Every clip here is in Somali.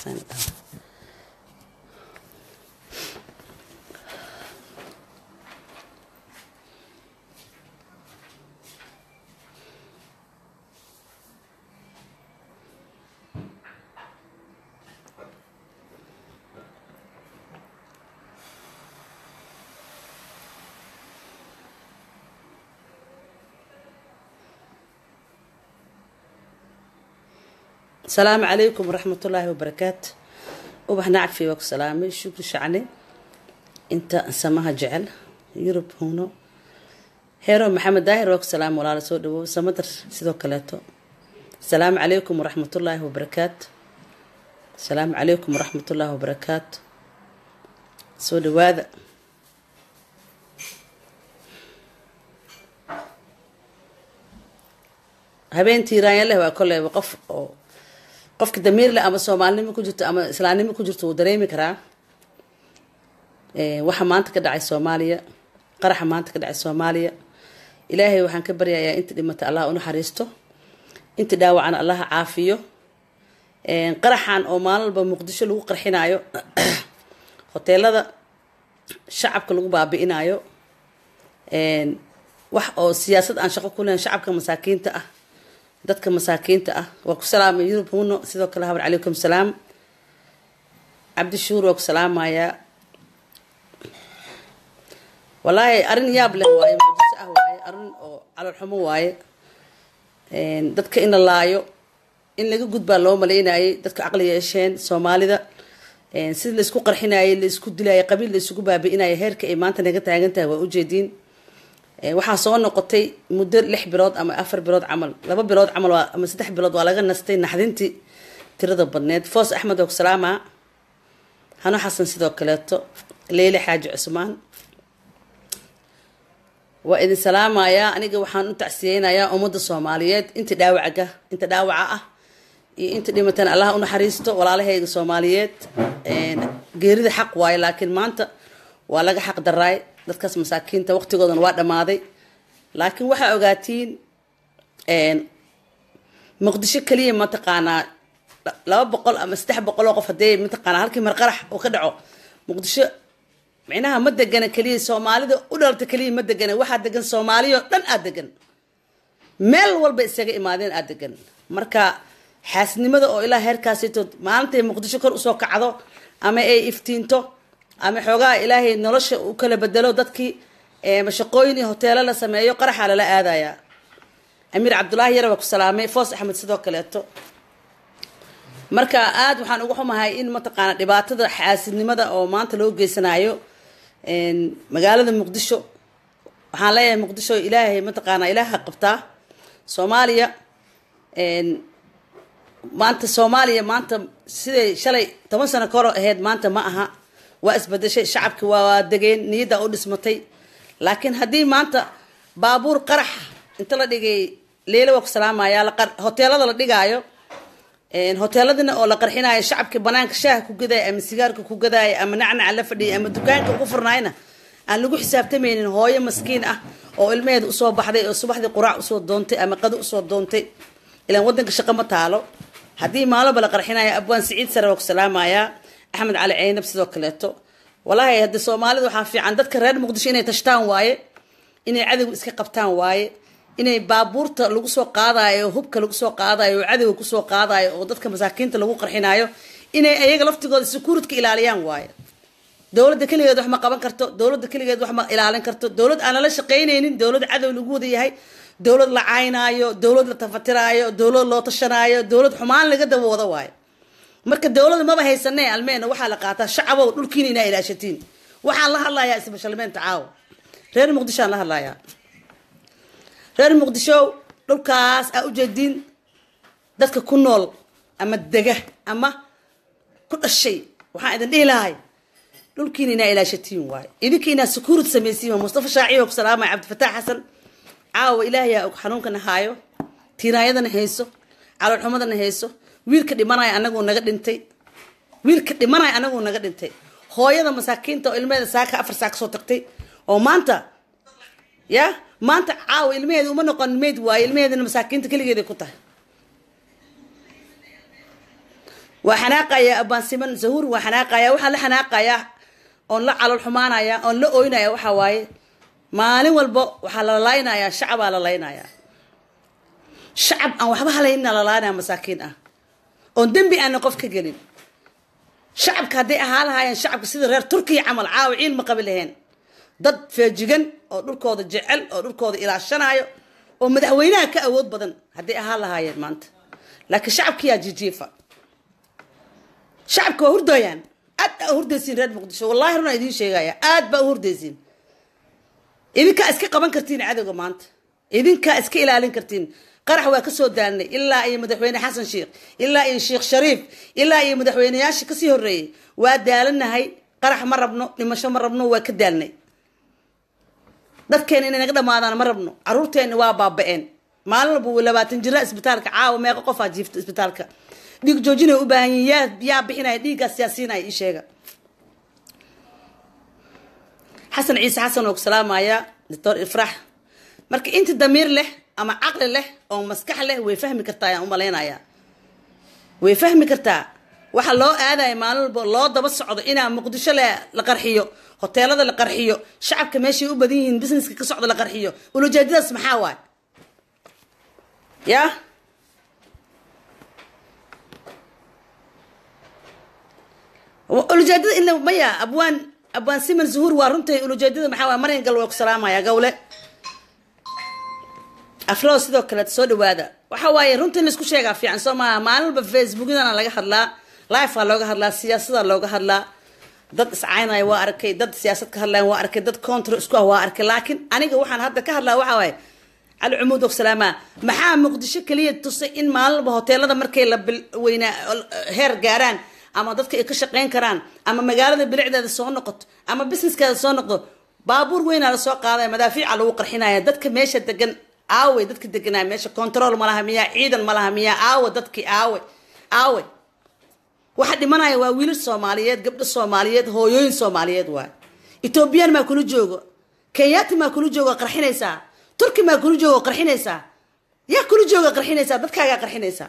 السلام عليكم ورحمة الله وبركاته. وبحنا عفي وك سلامي شكر شعني انت سماها جعل يوروب هونو هيرو محمد داهر وك سلام ولا رسول دو سمدر سيدو كلاتو. السلام عليكم ورحمة الله وبركاته. السلام عليكم ورحمة الله وبركاته. سود هذا هبنتي رايان له وكله وقف قفك دمير لا أما سومالني ما كجرت أما إسلامني ما كجرت ودريمي كرا waxa maanta ka dhacay Soomaaliya qaraxa maanta ka dhacay Soomaaliya Ilaahay waxaan ka baryayaa inta dhimata Allah u naxariisto inta dhaawacan Allah caafiyo qaraxan oo maalba Muqdisho lagu qarxinaayo hoteelada shacabka lagu baabi'inayo wax oo siyaasad aan shaqo ku leeyahay shacabka masaakiinta ah dadka masaakiinta ah waa ku salaamay yurub huno sidoo kale habar calaykum salaam abdi shuur waa ku salaamaya wallahi arin yaab leh waaye muqdisho ah waaye arin oo calool xumo waaye dadka in la laayo in laga gudbaa loo maleynayay dadka aqli yeesheen Soomaalida sida la isku qarxinayay la isku dilayay qabiil la isugu baabi'inayay heerka ay maanta naga taagan tahay waa u jeedin waxa soo noqotay muddo 6 bilood ama 4 bilood amal 2 bilood amal ama 3 bilood waa laga nastay naxdintii tirada badneed Foos Axmed oo salaama hano xasan sidoo kaleeto Leyle Xaaji Cusmaan waa idin salaamaya aniga waxaan u tacsiyeenayaa ummadda Soomaaliyeed inta dhaawaca ah iyo inta dhimatan Allah u naxariisto walaalahayga Soomaaliyeed geerida xaq waaye laakiin maanta waa laga xaq daray dadkaas masaakiinta waqtigoodan waa dhamaaday laakiin waxa ogaatiin Muqdisho kaliya ma taqaanaa 200 ama 300 qof hadee ma taqaanaa halkii mar qarax oo ka dhaco Muqdisho macnaha ma degana kaliya Soomaalida u dhalta kaliya ma degana waxa degan Soomaaliyo dhan aad degan meel walba isaga imaadeen aad degan marka xaasnimada oo ilaa heerkaasito maalintii Muqdisho kor u soo kacdo ama ay iftiinto ama xogaa Ilaahay nolosha u kala bedelo dadkii mashaqooyin hoteelo la sameeyo qaraxa la aadaya Amir Abdullahi yara ku salaamay Foos Axmed sidoo kaleeto marka aad waxaan ugu xumahay in mataqaana dhibaatada xaasidnimada oo maanta loo geysanayo magaalada Muqdisho waxaan leeyahay Muqdisho Ilaahay mataqaana Ilaaha qabtaa Soomaaliya maanta sidee shalay 10 sano ka hor ahayd maanta ma aha waa isbedeshay shacabka waa degeen niyada u dhismatay laakiin hadii maanta baabuur qarax inta la dhigay Leyle waa ku salaamaya hoteelada la dhigaayo hoteeladina oo la qarxinayo shacabka banaanka shaah ku gaday ama sigaarka ku gaday ama nacnac la fadhiyo ama dukaanka ku furnayna aan lagu xisaabtamaynin hooyo maskiin ah oo ilmeed u soo baxday oo subaxdii quraac u soo doontay ama qado u soo doontay ilaan wadanka shaqo ma taalo hadii maalba la qarxinayo abwaan Saciid Sare waa ku salaamaya Axmed Cali Ceynab sidoo kaleeto wallahi hadda Soomaalidu waxa fiican dadka reer Muqdisho inay tashtaan waaye inay cadawga iska qabtaan waaye inay baabuurta lagu soo qaadayo hubka lagu soo qaadayo cadawga ku soo qaadayo oo dadka masaakiinta lagu qarxinayo inay ayaga laftigooda security ilaaliyaan waaye dawladda kaligeed wax ma qaban karto dawladda kaligeed wax ma ilaalin karto dawlad aan la shaqeyneynin dawlad cadow lagu wada yahay dawlad la caynaayo dawlad la tafatirayo dawlad loo tashanayo dawlad xumaan laga dawoodo waaye marka dawladda ma haysanay almeena waxa la qaataa shacabo dhulkiina inay ilaashatiin waxa la hadlayaa isbashalmeenta caaw reer Muqdisho la hadlayaa reer Muqdisho dhulkaas u jeedin dadka ku nool ama dega ama ku dhashay waxaan idin dhiilahay dhulkiina inay ilaashatiin waay idinkiina security sameeyay Mustafa Shaaciyo ku salaamay Cabdi Fataax Xasan caaw Ilaahay oo xanuunkana haayo tiiraayadana hayso calool xumadana hayso wiilka dhimanay anagu naga dhintay hooyada masaakiinta oo ilmeeda saaka 4 saak soo tagtay oo maanta caaw ilmeeda uma noqon meed waay ilmeedana masaakiinta kaligeed ku tahay وحناقة أبان سيمن زهور وحناقة وحلا حناقة أن لا على الحمانة أن لا أوينا وحواي ما لين والبو وحلا لينا يا شعب على لينا يا شعب أو حبها لينا لينا مساكين أن دم بأن نقف كجلين شعب كهدي أهالها يا شعب كسيد غير تركي عمل عاوعين مقابلهن ضد فاجئن أو دول كود الجعل أو دول كود إلى الشنايو ومدحوينها كأود بدن هدي أهالها يا مانت لكن شعب كيا جيجيفا شعب كهرديان هردسين راد مقدشو والله رنا يدين شيء غاية بقى هردسين إذن كأسكي قبان كرتين عدو مانت إذن كأسكي إلى ألين كرتين قرح وكسو داني إلا أي مدحوين حسن شيخ إلا أي شيخ شريف إلا أي مدحوين ياشي كسي هري وادالنا هاي قرح مرة بنو لما شو مرة بنو وكدالني dad keen inay naga dhamaadaan ma rabno caruurteena waa baaba'een maalin walba 20 jir isbitaalka caawa meeqa qof aad jiifto isbitaalka dhiig joojinay u baahan yihiin yaa bixinay dhiiga siyaasiinay ii sheega xasan ciise xasan oo salaamaya doctor ifrah marka inta damiir leh ama aqli leh oo maskax leh way fahmi kartaa ayaan u maleynaya way fahmi kartaa waxa loo aaday maalin walba loo daba socdo inaa muqdisho la qarxiyo hoteelada la qarxiyo shacabka meeshii u badan yihiin businesska ka socdo la qarxiyo ulujeedadaas maxaa waay ya ulujeedada in maya abwaan siman zuhur waa runtii ulujeedada maxaa waay marin gal waa ku salaamaya gawle afro sidoo kale soo dhawaada waxa waaye runtii la isku sheegaa fiican Soomaa maalin walba Facebook-dana laga hadlaa live looga hadlaa siyaasadda looga hadlaa dad iscaynay waa arkay dad siyaasad ka hadlaan waa arkay dad counter isku waa arkay laakiin aniga waxaan hadda ka hadlaa waxa way al umud oo salaama maxaa muqdisho kaliya tusay in maalba hoteelada markay la weyna heer gaaraan ama dadka ay ka shaqeyn karaan ama magaalada bilicdeeda soo noqoto ama businesskeeda soo noqdo baabuur weyn la soo qaaday madaafiic lagu qarxinaya dadka meesha degan aaway dadka deganaa meesha control ma laha miya ciidan ma laha miya aawa dadkii aaway waxa dhimanaya waa wiil Soomaaliyeed gabdho Soomaaliyeed hooyooyin Soomaaliyeed waa Ethiopian ma kula joogo Kenyaati ma kula joogo qarxinaysa Turki ma kula joogo qarxinaysa yaa kula joogo qarxinaysa dadkaaga qarxinaysa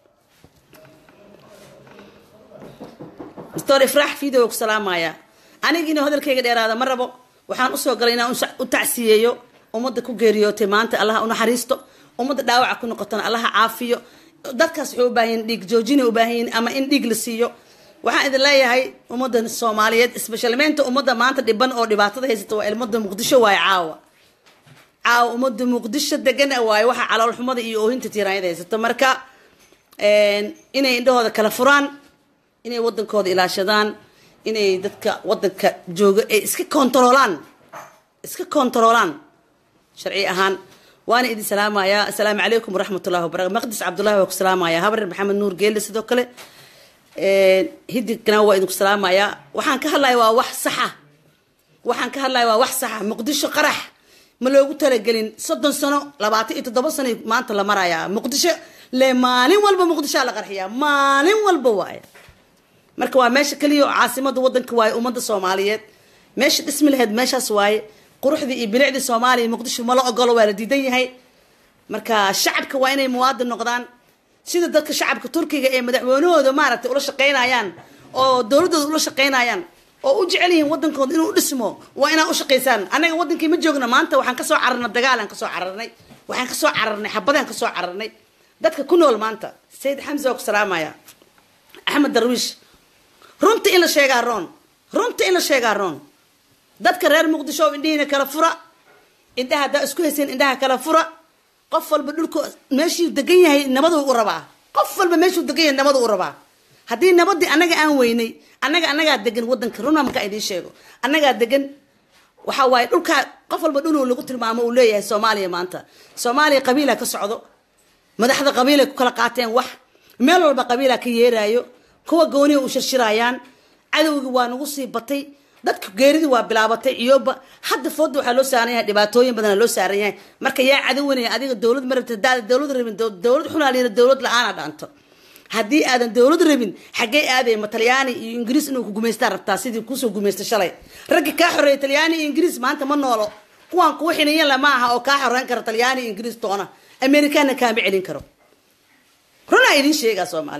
Mr. Ifrah video ku salaamaya anigina hadalkayga dheeraada ma rabo waxaan u soo galay inaan u tacsiyeeyo umada ku geeriyootay maanta Allah u naxariisto umada dhaawac ku noqotana Allah caafiyo dadkaas wuxuu u baahan dhiig joojin u baahan ama in dhiig la siiyo waxaan idin leeyahay umada Soomaaliyeed especially umada maanta dhiban oo dhibaatada haysata waa ilmada Muqdisho way caawa umada Muqdisho degan way waxa calool xumada iyo oohinta tiiraayada haysata marka inay indhahooda kala furaan inay wadankooda ilaashadaan inay dadka wadanka jooga ay iska kontrolaan sharci ahaan وانا إدي سلام يا السلام عليكم ورحمة الله وبركاته مقدس عبد الله وسلام يا هبر محمد نور جيل سيدو كله هدي كناوا إدك سلام يا وحن كهلا وح صحة وحن كهلا وح صحة مقدشو قرح ملوك ترجلين صدق سنة لبعتي إتدبر سنة ما أنت لمرايا مقدشو لمالين والب مقدشة على قرحية مالين والبوايا مركوا ماشي كليو عاصمة وطن كواي ومد الصوماليات ماشي اسم الهد ماشي سواي quruxdii bilicda Soomaaliya Muqdisho ma la ogolo waa la diidan yahay marka shacabka waa inay muwaadin noqdaan sida dadka shacabka Turkiga ee madaxweynahooda maaragtay ula shaqeynayaan oo dawladooda ula shaqeynayaan oo u jecel yihiin wadankooda inuu dhismo waa inay u shaqeysaan anaga wadankii ma joogna maanta waxaan ka soo cararnay dagaalan ka soo cararnay waxaan ka soo cararnay xabadaan ka soo cararnay dadka ku nool maanta Said Hamza oo salaamaya Ahmed Darwish runtii in la sheegaa roon dadka reer Muqdisho indhiina kala fura indhaha da isku haysan indhaha kala fura qof walba dhulku meeshii degan yahay nabadu u rabaa qof walba meeshuu degan yahay nabadu u rabaa hadii nabadii anaga aan weynay anaga degan wadanka runa marka ay sheego anaga degan waxa waay dhulka qof walba dhul lagu tilmaamo uu leeyahay Soomaaliya maanta Soomaaliya qabiila ka socdo madaxda qabiila ku kala qaateen wax meel walba qabiila ka yeerayo kuwa gooni u shirshirayaan cadawga waa nagu sii batay dadka geeridi waa bilaabatay iyoba hadda foodo waxa loo saarayay dhibaatooyin badan loo saarayay marka yaa cadawinay adiga dawlad marabta dawlad rabin dawlad xunaalina dawlad la'aan dhaanto hadii aadan dawlad rabin xagee aaday ma Talyaani iyo Ingiriis inuu ku gumeystaa rabtaa sidii ku soo gumeystay shalay rag ka xoreeyay Talyaani iyo Ingiriis maanta ma noolo kuwan ku xinayeen lama aha oo ka xoreyn kara Talyaani iyo Ingiriis toona Amerikaanna ka ma celin karo runa idin sheega Soomaaliyeed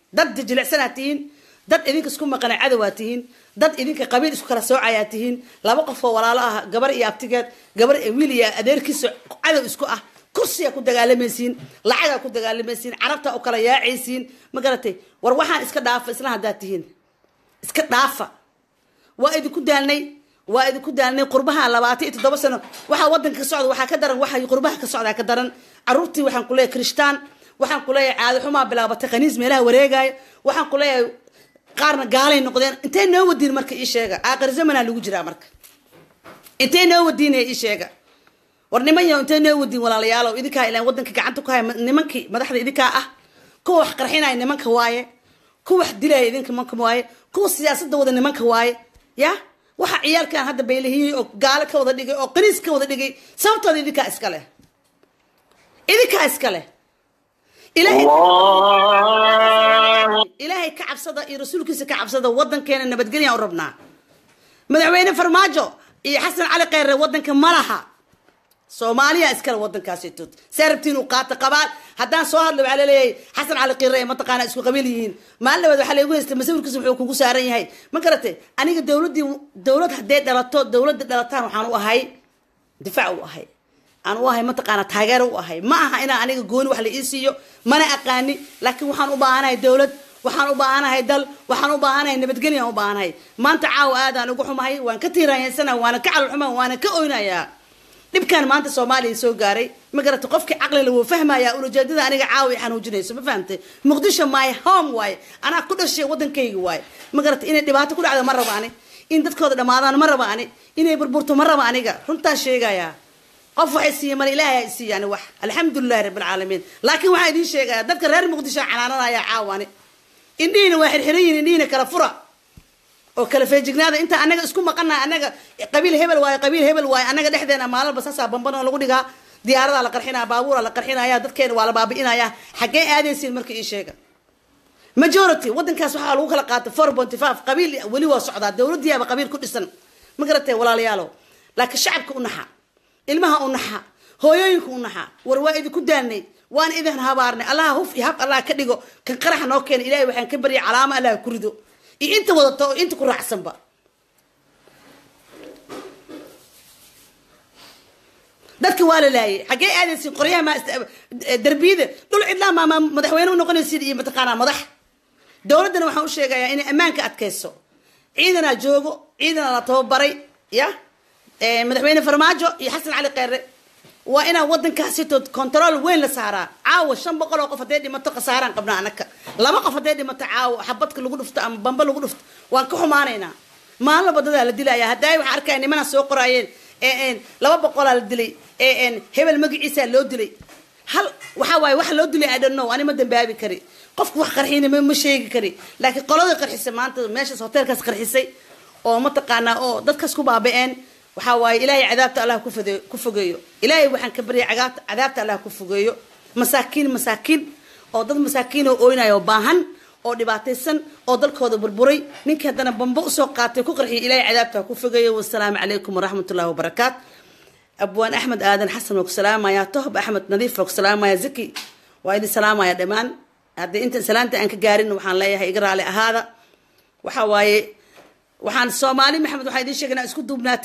dad jilicsanaatiin dad idinka isku maqan cadawaatiin dad idinka qabiil isku kala soocayaatiin laba qof oo walaalo ah gabar iyo abtigeed gabar wiil iyo adeerkiisa cadow isku ah kursiga ku dagaalamaysiin lacaga ku dagaalamaysiin carabta oo kala yaacaysiin ma garatay war waxaan iska dhaafa isla hadaatihiin iska dhaafa waa idinku daalnay qurbaha 27 sano waxa wadanka ka socda waxa ka daran waxa qurbaha ka socda ka daran carruurtii waxaan ku leeyahay kristaan waxaan ku leeyahay caado xumaa bilaabatay qaniis meelaha wareegay waxaan ku leeyahay qaarna gaalay noqdeen intee noo wadiin marka ii sheega aakhir zamana lagu jiraa marka intee noo wadiin ii sheega war nimanyo intee noo wadiin walaalayaal idinka ilaa wadanka gacanta ku hay nimankii madaxda idinka ah kuwa wax qarxinay nimanka waaye kuwa wax dilay idinka nimanka waaye kuwa siyaasadda wada nimanka waaye ya waxa ciyaalkan hadda beelihii oo gaal ka wada dhigay oo qaniis ka wada dhigay sababtooda idinka iska leh ilaahay ka cabsada iyo rasuulkiisa ka cabsada wadankeena nabadgelyo u rabnaa madaxweyne farmaajo iyo xasan cali qeyre wadanka malaha Soomaaliya iskala wadankaasi tut sarabtiin u qaata qabaal hadaan soo hadlo waxa leeyahay xasan cali qeyre ma taqaana isku qabiil yihiin maalin waxa la igu haystay masawirkiisa wuxuu kugu saaran yahay ma garatay aniga dawlad hadee dhalato dawladda dhalataan waxaan u ahay difaac u ahay aan u ahay ma taqaana taageero u ahay ma aha ina aniga gooni wax la ii siiyo mana aqaani laakiin waxaan u baahanahay dawlad waxaan u baahanahay dal waxaan u baahanahay nabadgelyo u baahanahay maanta caaw aadaan ugu xumahay waan ka tiiraanaysanaa waana ka calal xumaa waana ka oynayaa dhibkan maanta Soomaaliya soo gaaray ma garato qofkii aqli leh wuu fahmayaa ujeedada aniga caawi xanuujinayso ma fahamtay Muqdisho my home way ana ku dhashay wadankayga way ma garato inay dhibaato ku dhacdo ma rabaani in dadkooda dhamaadaan ma rabaani inay burburto ma raba aniga runtaan sheegayaa qof waxay siiyay mar ilaahay siiyay wax alxamdulillah rabbil alamin laakiin waxa idin sheegaya dadka reer Muqdisho canaanaya caawani indhiina waa xirxirayn indhiina kala fura oo kala feejignaada inta anaga isku maqanaa anaga qabiil hebel waay anaga dhexdeena maalin basaasa bamban oo lagu dhigaa diyaarada la qarxinaa baabuura la qarxinaya dadkeena waa la baabi'inaya xagee aadaysiin markii ii sheega majority wadankaas waxa lagu kala qaato 4.5 qabiil weli waa socdaa dawladdiyaaba qabiil ku dhisan ma garatay walaalayaalo laakiin shacabka u naxa ilmaha u naxa hooyooyinka u naxa war waa idinku daalnay waan idin habaarnay allah huf hab allah ka dhigo kan qarax noo keen ilaahay waxaan ka bari calaama allah ku rido inta wadato inta ku raacsanba dadka waa la laayay xagee aadaysiin qoryaha ma darbiyada dhul cidlaa ma madaxweyne u noqonaysiin iyo mataqaana madax dawladana waxaan u sheegayaa inay ammaanka adkayso ciidana joogo ciidana la tababaray ya madaxweyne farmaajo iyo xasan cali qeyre waa ina wadankaasi control weyn la saaraa caawa 500 oo qof hadee dhimato qasaaraan qabnaa anaka laba qof hadee dhimato caawa xabadka lagu dhufto ama bamba lagu dhufto waan ka xumaanaynaa maalin badada la dilaya haday wax arkay nimana soo qoraayeen 200 la dilay hebel magaciisa loo dilay hal waxa waay wax loo dilay I don't know ani ma dambaabi kari qofku wax qarxiina ma sheegi kari laakiin qolada qarxisay maanta meeshaas hotelkaas qarxisay oo ma taqaana oo dadkaas ku baabeen waxa waay ilaahay cadaabta Allah ku fogeeyo ilaahay waxaan ka bariya cadaabta Allah ku fogeeyo masaakiin oo dad masaakiin oo ooynayo baahan oo dhibaataysan oo dalkooda burburay ninka hadana bambo u soo qaatay ku qarxiyo ilaahay cadaabta ku fogeeyo wassalaamu calaykum waraxmatullaahi wabarakaat abwaan axmed aadan xasan oo salaamaya tohb axmed nadiif oo salaamaya zaki waa idin salaamaya dhamaan hadii inta salaanta aan ka gaarin waxaan leeyahay iga raali ahaada waxa waaye waxaan Soomaali maxamed waxa idin sheegnaa isku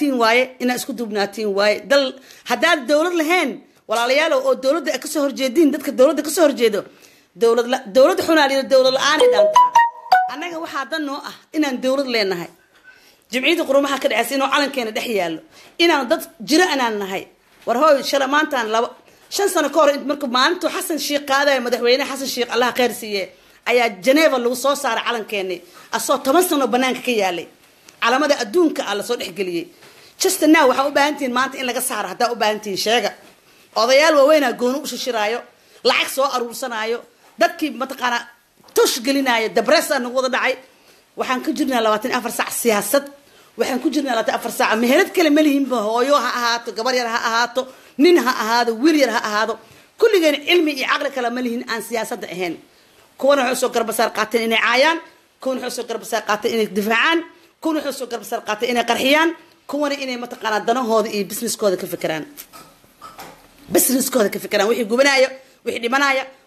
duubnaatiin waaye dal hadaa dawlad lahayn walaalayaal oo dawladda ka soo horjeedin dadka dawladda ka soo horjeedo dawlad xunaaliyo dawlad la'aan dhanta anaga waxa danno ah inaan dawlad leenahay jimciyada qurumaha ka dhacaysay inuu calankeena dhex yaalo inaan dad jira anaan nahay war hooy shalamaantan 5 sano ka hor markuu maalintu xasan sheekh qaaday madaxweyne xasan sheekh Allah khayr siiye ayaa Geneva lagu soo saaray calankeena asoo 10 sano banaanka ka yaalay calamada adduunka alla soo dhexgeliyay just now waxa u baahantiin maanta in laga saaro hadaa u baahantiin sheega odayaal waaweyn gooni u shiraayo lacag soo aruursanaayo dadkii mataqaana tush gelinaayo debresa nagu wada dhacay waxaan ku jirnaa 24 saac siyaasad waxaan ku jirnaa 24 saac meherad kale malihin ba hooyo ha ahaato gabar yar ha ahaato nin ha ahaado wiil yar ha ahaado kulligeen cilmi iyo aqli kale malihin aan siyaasadda ahayn kuwana wuxuu soo garbasaar qaateen inay caayaan kuwana wuxuu soo garbasaar qaateen inay difaacaan kuwana wuxuu soo garbasaar qaateen inay qarxiyaan kuwana inay mataqaana danahooda iyo businesskooda ka fikiraan wixii gubanaayo wixii dhimanaya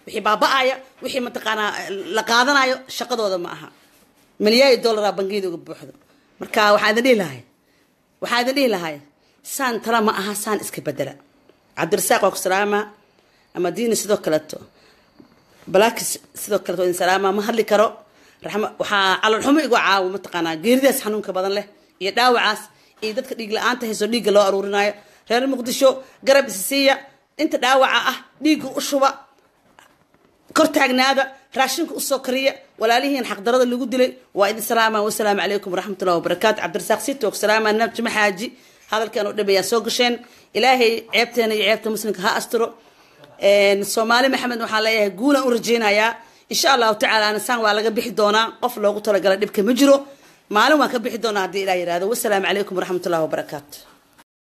wixii baaba'aya wixii mataqaanaa la qaadanayo shaqadooda ma aha milyan dollar bangiyada uga buuxdo marka waxaan dhihi lahay saan tala ma aha saan iska bedela cabdirasaaq waa ku salaama ama diini sidoo kaleeto balaakis sidoo kaleeto in salaama ma hadli karo raxma waxaa calol xumo igu caawo mataqaanaa geeridaas xanuunka badan leh iyo dhaawacaas iyo dadka dhiig la'aanta hayso dhiigga loo aruurinayo reer muqdisho garab isiya inta dhaawaca ah dhiigga u shuba kor taagnaada raashinka u soo kariya walaalihiin xaqdarada lagu dilay waa idin salaama wa salaamu calaykum waraxmatullahi wabarakaatu cabdirasaaq sitoog salaama nabji maxaaji hadalkan oo dhameeyaa soo gasheen ilaahay ceebteena iyo ceebta muslimka ha astiro soomaali maxamed waxaan leeyahay guulan u rajeynayaa insha allahu tacaala anasaan waa laga bixi doonaa qof loogu talagalay dhibka ma jiro maalin waan ka bixi doonaa haddii ilaah yidhaahdo wasalaamu calaykum waraxmatullahi wabarakaatu